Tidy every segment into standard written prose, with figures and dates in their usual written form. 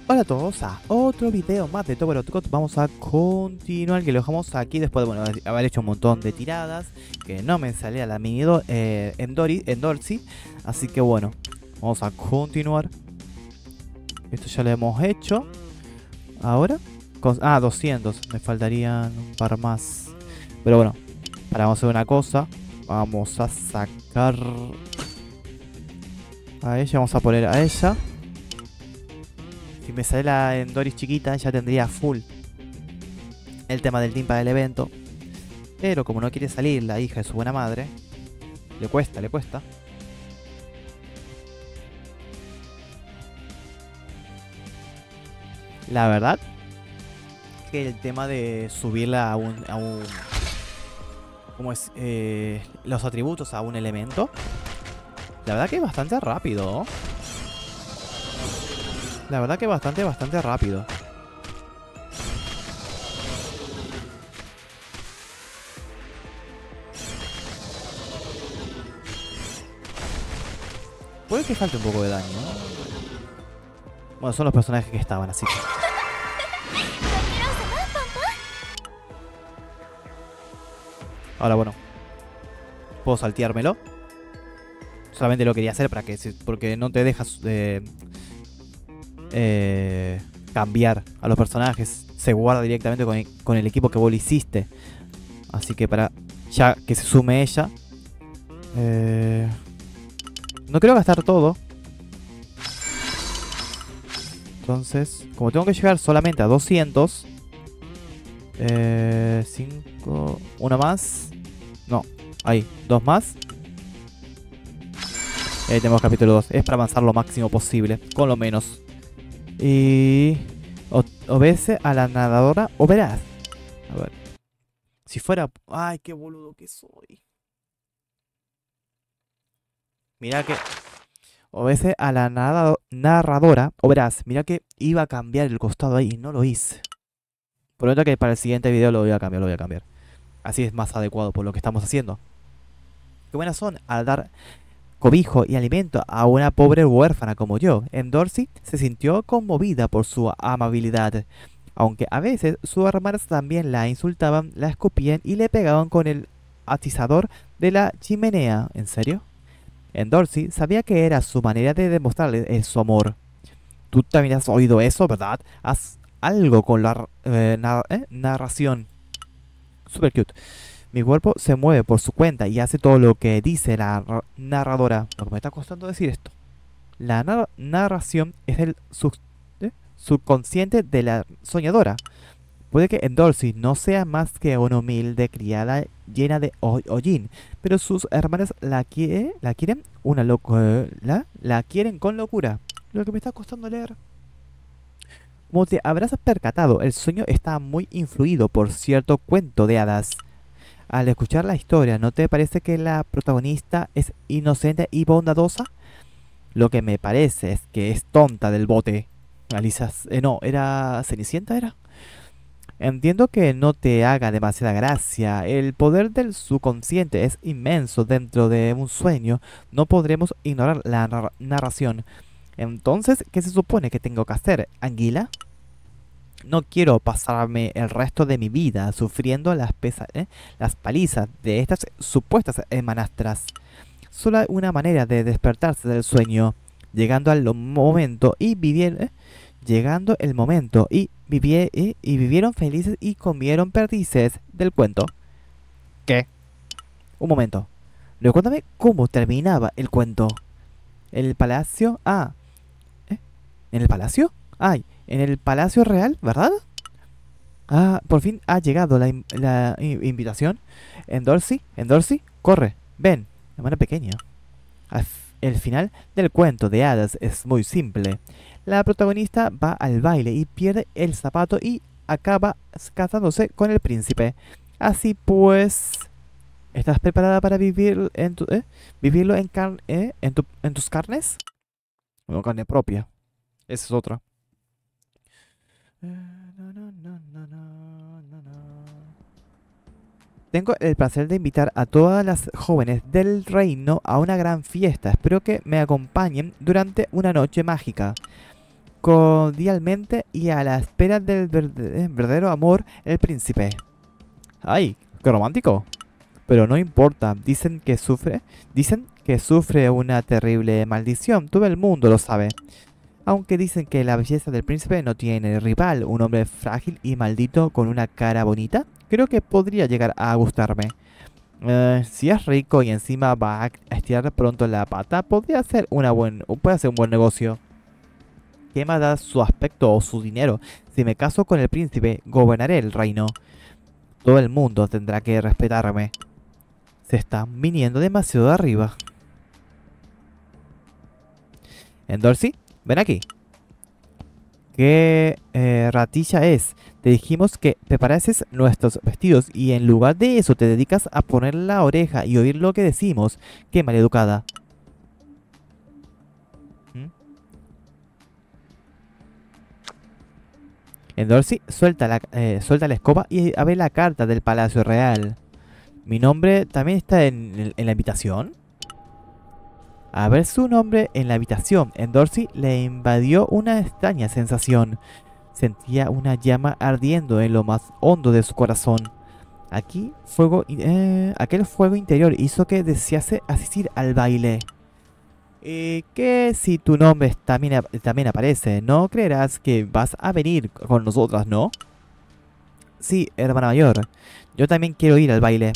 Hola a todos a otro video más de Tower of God. Vamos a continuar, que lo dejamos aquí después de haber hecho un montón de tiradas, que no me salía la mini en Dorsey. Así que bueno, vamos a continuar. Esto ya lo hemos hecho. Ahora, 200, me faltarían un par más. Pero bueno, vamos a hacer una cosa. Vamos a sacar a ella, vamos a poner a ella. Si me sale la Endoris chiquita, ya tendría full el tema del team para el evento. Pero como no quiere salir la hija de su buena madre, le cuesta, le cuesta. La verdad que el tema de subirla a un ¿cómo es? Los atributos a un elemento, la verdad que es bastante rápido. La verdad que bastante rápido. Puede que falte un poco de daño. Bueno, son los personajes que estaban, así que... Ahora bueno, puedo salteármelo. Solamente lo quería hacer para que... porque no te dejas cambiar a los personajes. Se guarda directamente con el equipo que vos le hiciste. Así que para ya que se sume ella, no quiero gastar todo. Entonces, como tengo que llegar solamente a 200, 5, una más. No, ahí, dos más. Ahí tenemos capítulo 2. Es para avanzar lo máximo posible, con lo menos. Y... obedece a la nadadora. O verás. A ver. Si fuera... Ay, qué boludo que soy. Mira que... obedece a la narradora. O verás, mira que iba a cambiar el costado ahí y no lo hice. Prometo que para el siguiente video lo voy a cambiar, Así es más adecuado por lo que estamos haciendo. Qué buenas son al dar cobijo y alimento a una pobre huérfana como yo. Dorsey se sintió conmovida por su amabilidad, aunque a veces sus hermanas también la insultaban, la escupían y le pegaban con el atizador de la chimenea. ¿En serio? Dorsey sabía que era su manera de demostrarle su amor. Tú también has oído eso, ¿verdad? Haz algo con la narración. Super cute. Mi cuerpo se mueve por su cuenta y hace todo lo que dice la narradora. Lo que me está costando decir esto. La narración es el subconsciente de la soñadora. Puede que Dorsey no sea más que una humilde criada llena de hollín, pero sus hermanas la quieren la quieren con locura. Lo que me está costando leer. Como te habrás percatado, el sueño está muy influido por cierto cuento de hadas. Al escuchar la historia, ¿no te parece que la protagonista es inocente y bondadosa? Lo que me parece es que es tonta del bote. Alisa... no, ¿era Cenicienta? ¿Era? Entiendo que no te haga demasiada gracia. El poder del subconsciente es inmenso dentro de un sueño. No podremos ignorar la narración. Entonces, ¿qué se supone que tengo que hacer, Anguila? No quiero pasarme el resto de mi vida sufriendo las palizas de estas supuestas hermanastras. Solo hay una manera de despertarse del sueño, llegando el momento y vivieron felices y comieron perdices del cuento. ¿Qué? Un momento. Recuérdame cómo terminaba el cuento. ¿El palacio? ¿En el palacio? Ay, en el palacio real, ¿verdad? Por fin ha llegado la invitación. Dorsey, corre, ven, hermana pequeña. El final del cuento de hadas es muy simple. La protagonista va al baile y pierde el zapato y acaba casándose con el príncipe. Así pues, ¿estás preparada para vivirlo en tus carnes? Bueno, carne propia. Esa es otra. Tengo el placer de invitar a todas las jóvenes del reino a una gran fiesta. Espero que me acompañen durante una noche mágica. cordialmente y a la espera del verdadero amor, el príncipe. ¡Ay! ¡Qué romántico! Pero no importa, dicen que sufre una terrible maldición, todo el mundo lo sabe. Aunque dicen que la belleza del príncipe no tiene rival, un hombre frágil y maldito con una cara bonita, creo que podría llegar a gustarme. Si es rico y encima va a estirar pronto la pata, puede ser un buen negocio. ¿Qué más da su aspecto o su dinero? Si me caso con el príncipe, gobernaré el reino. Todo el mundo tendrá que respetarme. Se están viniendo demasiado arriba. Endorsi, ven aquí. ¿Qué ratilla es? Te dijimos que preparases nuestros vestidos y en lugar de eso te dedicas a poner la oreja y oír lo que decimos. ¡Qué maleducada! Endorsi, suelta la escoba y abre la carta del Palacio Real. ¿Mi nombre también está en la invitación? A ver su nombre en la habitación, Endorsi le invadió una extraña sensación. Sentía una llama ardiendo en lo más hondo de su corazón. Aquel fuego interior hizo que desease asistir al baile. Que si tu nombre también aparece, no creerás que vas a venir con nosotras, ¿no? Sí, hermana mayor. Yo también quiero ir al baile.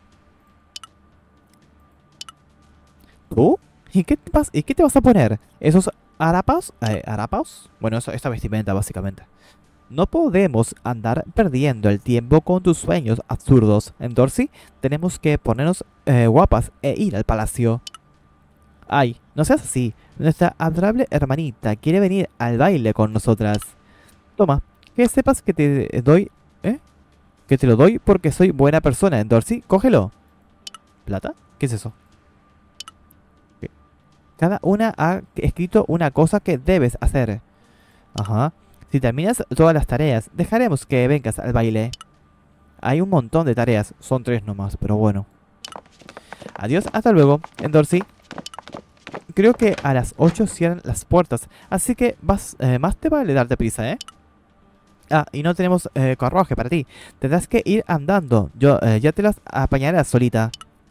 ¿Tú? ¿Y qué te vas a poner? ¿Esos harapaos? ¿Harapaos? Bueno, esta vestimenta básicamente. No podemos andar perdiendo el tiempo con tus sueños absurdos. Endorsi, tenemos que ponernos guapas e ir al palacio. Ay, no seas así. Nuestra adorable hermanita quiere venir al baile con nosotras. Toma, que sepas que te doy... Que te lo doy porque soy buena persona, Endorsi. Cógelo. ¿Plata? ¿Qué es eso? ¿Qué? Cada una ha escrito una cosa que debes hacer. Ajá. Si terminas todas las tareas, dejaremos que vengas al baile. Hay un montón de tareas. Son 3 nomás, pero bueno. Adiós, hasta luego, Endorsi. Creo que a las 8 cierran las puertas, así que más te vale darte prisa, ¿eh? Ah, y no tenemos carruaje para ti. Tendrás que ir andando. Yo ya te las apañaré solita.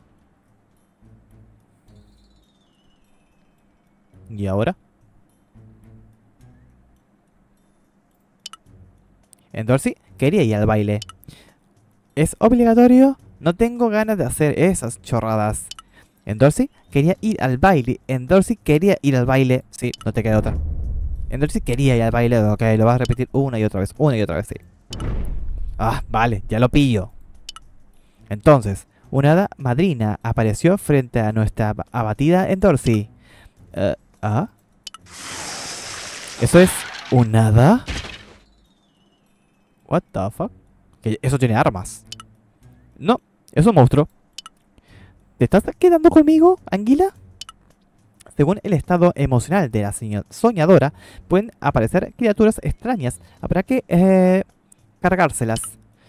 ¿Y ahora? Endorsi quería ir al baile. ¿Es obligatorio? No tengo ganas de hacer esas chorradas. Endorsi quería ir al baile. Endorsi quería ir al baile. Sí, no te queda otra. Endorsi quería ir al baile. Ok, lo vas a repetir una y otra vez. Una y otra vez, sí. Ah, vale, ya lo pillo. Entonces, una hada madrina apareció frente a nuestra abatida Endorsi. ¿Ah? ¿Eso es un hada? What the fuck? Que eso tiene armas. No, es un monstruo. ¿Te estás quedando conmigo, Anguila? Según el estado emocional de la soñadora, pueden aparecer criaturas extrañas. Habrá que cargárselas.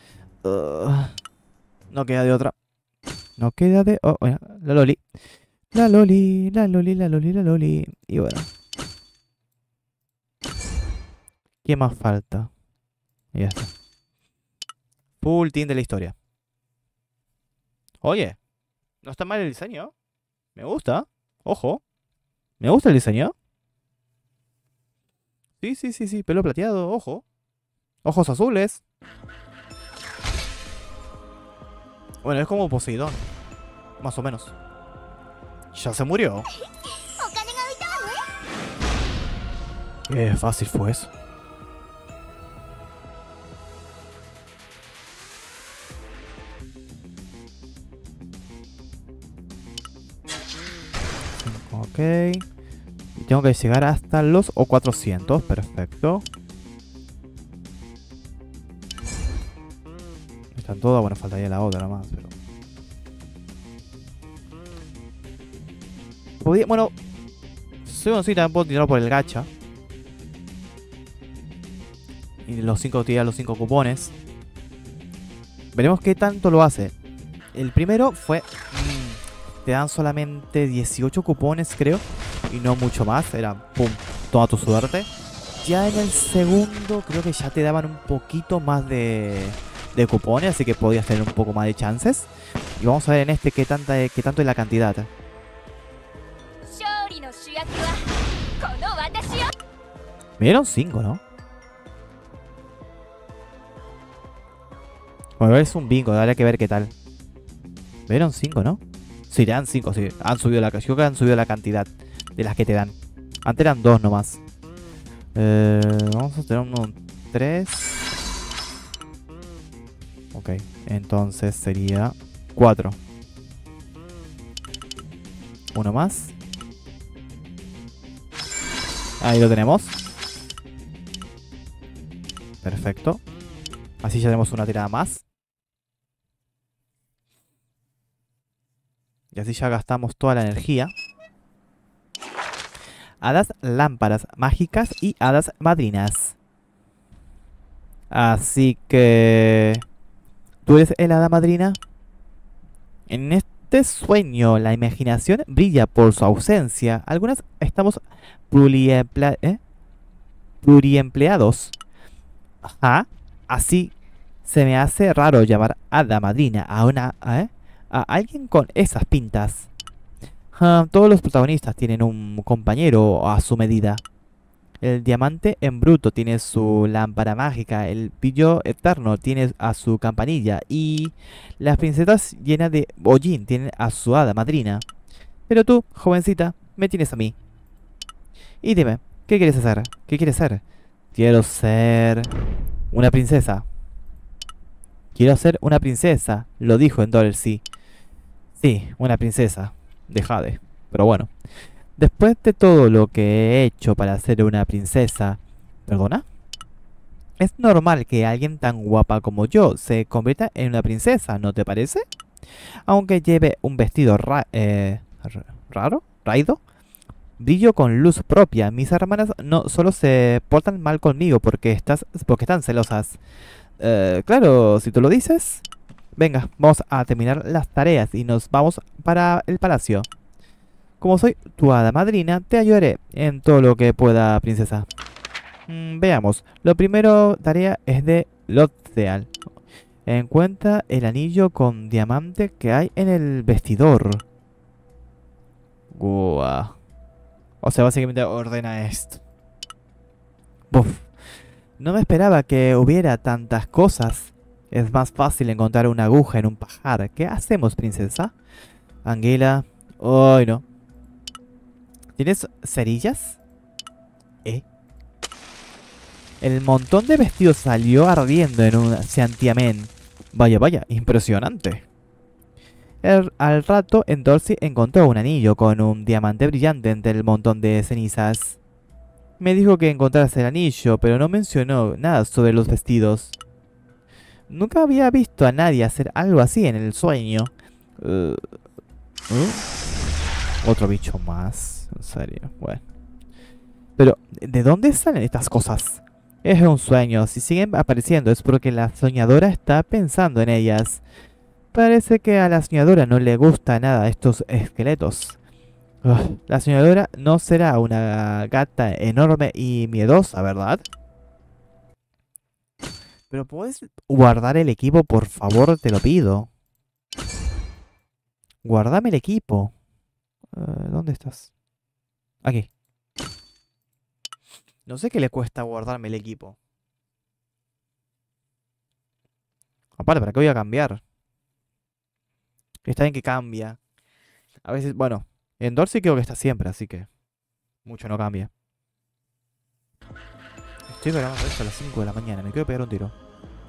No queda de otra. No queda de... Oh, bueno, la Loli. La Loli, la Loli, la Loli, la Loli. Y bueno. ¿Qué más falta? Y ya está. Full team de la historia. Oye, no está mal el diseño. Me gusta. Ojo. Me gusta el diseño. Sí, sí, sí, sí. Pelo plateado, ojo. Ojos azules. Bueno, es como Poseidón. Más o menos. Ya se murió. Qué fácil fue eso. Ok. Y tengo que llegar hasta los 400. Perfecto. Están todas. Bueno, faltaría la otra más. Pero... Bueno. Sí, también puedo tirar por el gacha. Y los 5 tirar los 5 cupones. Veremos qué tanto lo hace. El primero fue... te dan solamente 18 cupones, creo. Y no mucho más. Era, pum, toda tu suerte. ya en el segundo creo que ya te daban un poquito más de cupones, así que podías tener un poco más de chances. Y vamos a ver en este qué tanto es la cantidad. Me dieron 5, ¿no? Bueno, es un bingo, habrá que ver qué tal. Me dieron 5, ¿no? Sí, te dan 5, sí. Han subido la, creo que han subido la cantidad de las que te dan. Antes eran 2 nomás. Vamos a tener un 3. Ok, entonces sería 4. Uno más. Ahí lo tenemos. Perfecto. Así ya tenemos una tirada más. Y así ya gastamos toda la energía. Hadas lámparas mágicas y hadas madrinas. Así que... ¿tú eres el hada madrina? En este sueño la imaginación brilla por su ausencia. Algunas estamos pluriempleados. Ajá. Así se me hace raro llamar hada madrina a alguien con esas pintas. Todos los protagonistas tienen un compañero a su medida. El diamante en bruto tiene su lámpara mágica, el pillo eterno tiene a su campanilla y las princesas llenas de hollín tienen a su hada madrina. Pero tú, jovencita, me tienes a mí. Y dime, ¿qué quieres hacer? ¿Qué quieres ser? Quiero ser una princesa. Quiero ser una princesa, lo dijo en Dorothy. Sí, una princesa de Jade. Pero bueno, después de todo lo que he hecho para ser una princesa... ¿Perdona? Es normal que alguien tan guapa como yo se convierta en una princesa, ¿no te parece? Aunque lleve un vestido raído, brillo con luz propia. Mis hermanas no solo se portan mal conmigo porque están celosas. Claro, si tú lo dices. Venga, vamos a terminar las tareas y nos vamos para el palacio. Como soy tu hada madrina, te ayudaré en todo lo que pueda, princesa. Veamos. La primera tarea es de Lothial. Encuentra el anillo con diamante que hay en el vestidor. Guau. O sea, básicamente ordena esto. Buf. No me esperaba que hubiera tantas cosas. Es más fácil encontrar una aguja en un pajar. ¿Qué hacemos, princesa? Anguila. Ay, no. ¿Tienes cerillas? El montón de vestidos salió ardiendo en un santiamén. Vaya, vaya, impresionante. Al rato, en Dorothy encontró un anillo con un diamante brillante entre el montón de cenizas. Me dijo que encontrase el anillo, pero no mencionó nada sobre los vestidos. Nunca había visto a nadie hacer algo así en el sueño. Otro bicho más. En serio, bueno. Pero, ¿de dónde salen estas cosas? Es un sueño. Si siguen apareciendo es porque la soñadora está pensando en ellas. Parece que a la soñadora no le gusta nada estos esqueletos. La soñadora no será una gata enorme y miedosa, ¿verdad? Pero ¿puedes guardar el equipo, por favor? Te lo pido. Guárdame el equipo. ¿Dónde estás? Aquí. No sé qué le cuesta guardarme el equipo. Aparte, ¿para qué voy a cambiar? Está bien que cambia. A veces, bueno, en Dorsey creo que está siempre, así que mucho no cambia. Estoy grabando esto a las 5 de la mañana, me quiero pegar un tiro.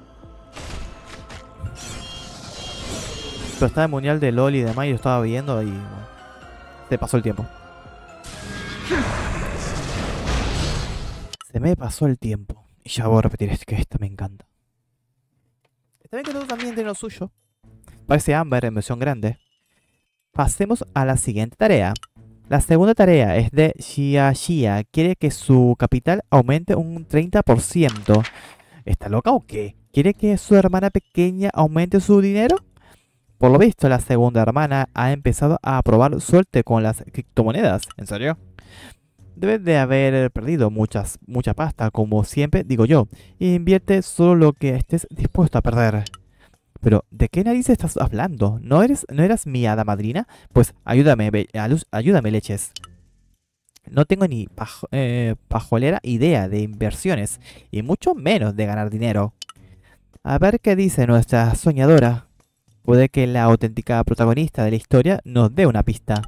Pero estaba el mundial de LOL y demás y lo estaba viendo y bueno, se pasó el tiempo. Se me pasó el tiempo. Y ya voy a repetir, es que esta me encanta. Está bien que todo también tiene lo suyo. Parece Amber en versión grande. Pasemos a la siguiente tarea. La segunda tarea es de Xia. Quiere que su capital aumente un 30%. ¿Está loca o qué? ¿Quiere que su hermana pequeña aumente su dinero? Por lo visto, la segunda hermana ha empezado a probar suerte con las criptomonedas. ¿En serio? Debes de haber perdido mucha pasta, como siempre digo yo. Invierte solo lo que estés dispuesto a perder. Pero, ¿de qué narices estás hablando? ¿No eras mi hada madrina? Pues ayúdame, ayúdame, leches. No tengo ni pajolera idea de inversiones, y mucho menos de ganar dinero. A ver qué dice nuestra soñadora. Puede que la auténtica protagonista de la historia nos dé una pista.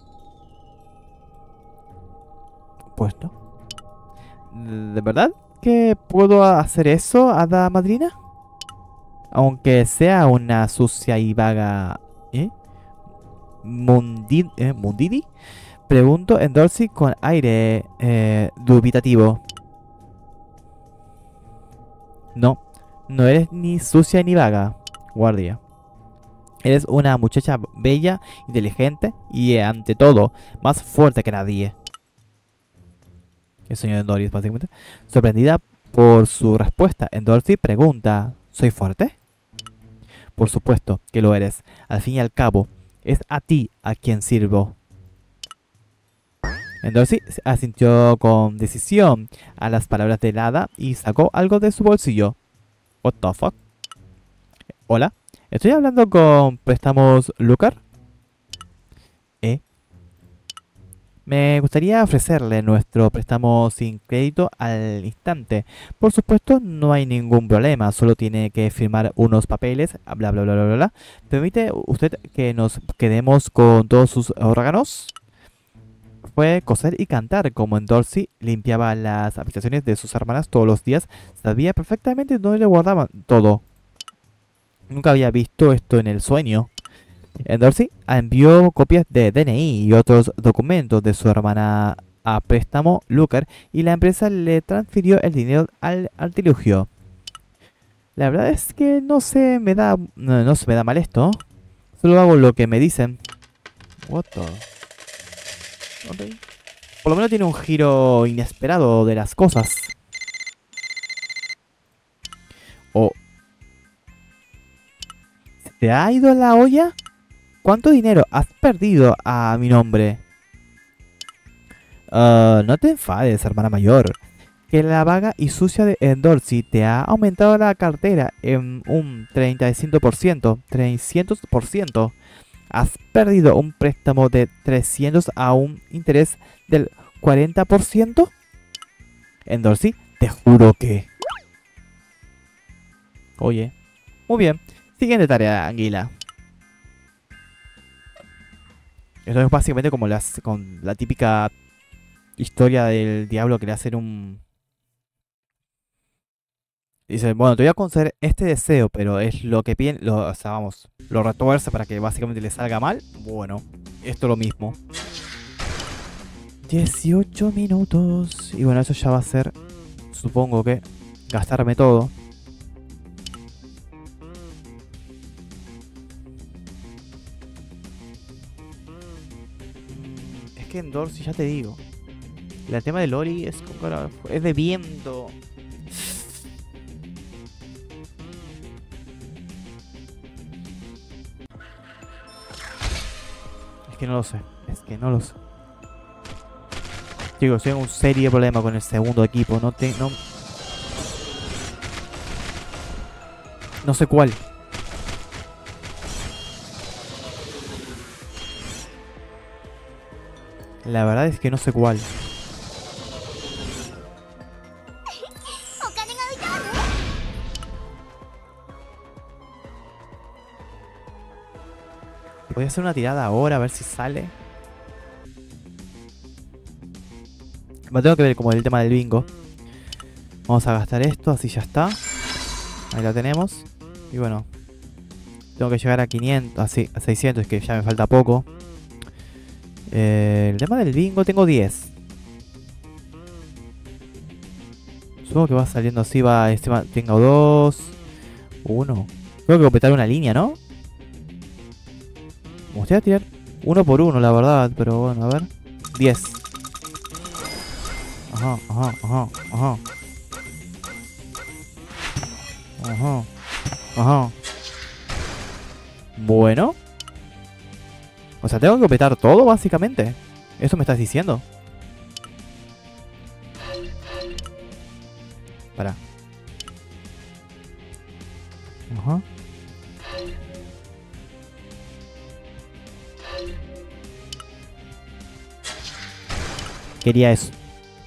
Pues no. ¿De verdad que puedo hacer eso, hada madrina? Aunque sea una sucia y vaga... ¿Eh? ¿Mundidi? Pregunto en Dorsey con aire dubitativo. No, no eres ni sucia ni vaga, guardia. Eres una muchacha bella, inteligente y, ante todo, más fuerte que nadie. El señor Doris, básicamente. Sorprendida por su respuesta, Dorsey pregunta: ¿soy fuerte? Por supuesto que lo eres. Al fin y al cabo, es a ti a quien sirvo. Dorsey asintió con decisión a las palabras del hada y sacó algo de su bolsillo. What the fuck? Hola, ¿estoy hablando con Préstamos Lucar? Me gustaría ofrecerle nuestro préstamo sin crédito al instante. Por supuesto, no hay ningún problema, solo tiene que firmar unos papeles, bla bla bla bla bla. ¿Permite usted que nos quedemos con todos sus órganos? Fue coser y cantar, como Dorsey limpiaba las habitaciones de sus hermanas todos los días. Sabía perfectamente dónde le guardaban todo. Nunca había visto esto en el sueño. Dorsey envió copias de DNI y otros documentos de su hermana a Préstamo Lucar y la empresa le transfirió el dinero al artilugio. La verdad es que no se me da mal esto. Solo hago lo que me dicen. What the... Okay. Por lo menos tiene un giro inesperado de las cosas. Oh. ¿Se te ha ido la olla? ¿Cuánto dinero has perdido a mi nombre? No te enfades, hermana mayor. Que la vaga y sucia de Dorsey te ha aumentado la cartera en un 300%. 300%. Has perdido un préstamo de 300 a un interés del 40%. Dorsey, te juro que... Oye. Muy bien. Siguiente tarea, Anguila. Esto es básicamente como con la típica historia del diablo que le hacen un... Dice, bueno, te voy a conceder este deseo, pero es lo que piden, o sea, vamos, lo retuerce para que básicamente le salga mal. Bueno, esto es lo mismo. 18 minutos. Y bueno, eso ya va a ser, supongo que, gastarme todo. Es que en Dorsey, ya te digo, el tema de Lori es de viento. Es que no lo sé. Es que no lo sé. Chicos, tengo un serio problema con el segundo equipo. No sé cuál. La verdad es que no sé cuál. Voy a hacer una tirada ahora a ver si sale. Me tengo que ver como el tema del bingo. Vamos a gastar esto, así ya está. Ahí la tenemos. Y bueno, tengo que llegar a 500, así, a 600, que ya me falta poco. El tema del bingo, tengo 10. Supongo que va saliendo así, tengo 2, 1. Tengo que completar una línea, ¿no? Me gustaría tirar uno por uno, la verdad, pero bueno, a ver. 10. Ajá, ajá, ajá, ajá. Ajá, ajá. Bueno. O sea, tengo que completar todo, básicamente. Eso me estás diciendo. Pará. Ajá. Quería eso.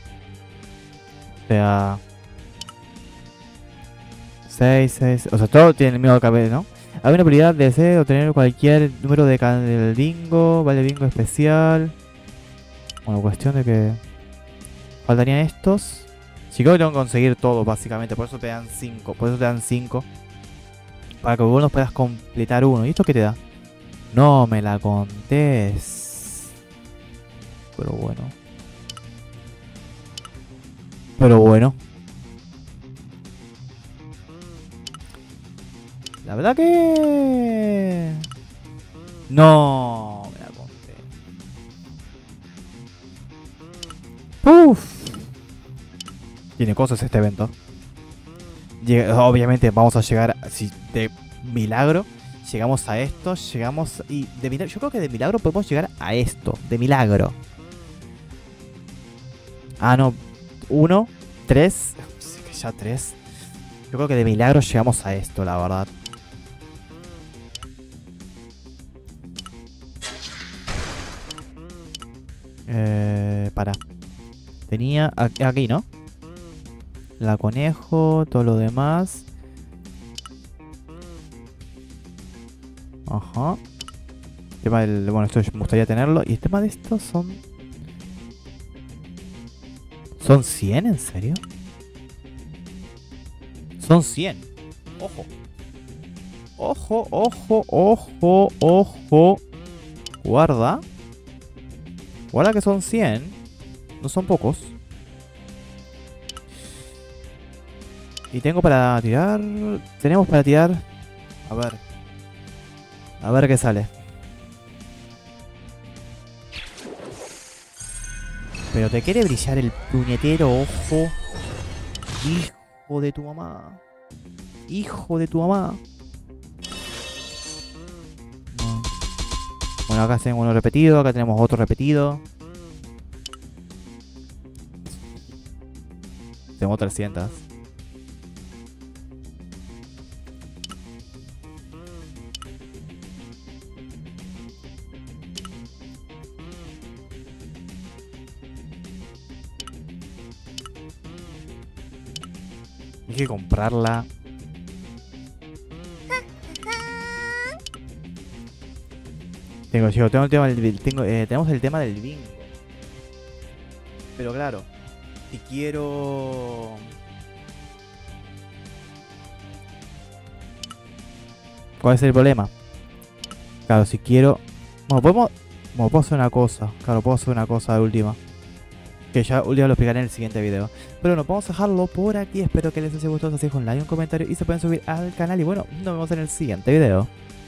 O sea... 6, 6... O sea, todo tiene el mismo cabello, ¿no? Hay una prioridad de deseo obtener cualquier número de del bingo. Vale, bingo especial. Bueno, cuestión de que... Faltarían estos. Sí, creo que tengo que conseguir todo, básicamente. Por eso te dan 5. Por eso te dan 5. Para que vos no puedas completar uno. ¿Y esto qué te da? No me la contés. Pero bueno. Pero bueno. La verdad que... No me la conté. Uf. Tiene cosas este evento. Obviamente vamos a llegar, si de milagro llegamos a esto, llegamos y de milagro, yo creo que de milagro podemos llegar a esto, de milagro. Ah, no, 1, 3, sí que ya 3. Yo creo que de milagro llegamos a esto, la verdad. Para. Tenía aquí, ¿no? La conejo, todo lo demás. Ajá. El tema del... Bueno, esto me gustaría tenerlo. Y el tema de estos son... ¿Son 100? ¿En serio? Son 100. Ojo. Ojo, ojo, ojo, ojo. Guarda. Guarda que son 100. No son pocos. Y tengo para tirar... Tenemos para tirar... A ver. A ver qué sale. Pero te quiere brillar el puñetero ojo. Hijo de tu mamá. Hijo de tu mamá. No. Bueno, acá tenemos uno repetido. Acá tenemos otro repetido. Tengo 300. Hay que comprarla. Tengo el tema del, tenemos el tema del bingo. Pero claro, si quiero... ¿Cuál es el problema? Claro, si quiero... Bueno, puedo hacer una cosa. Claro, puedo hacer una cosa de última. Que ya lo explicaré en el siguiente video. Pero bueno, vamos a dejarlo por aquí. Espero que les haya gustado. Si dejen un like, un comentario y se pueden subir al canal. Y bueno, nos vemos en el siguiente video.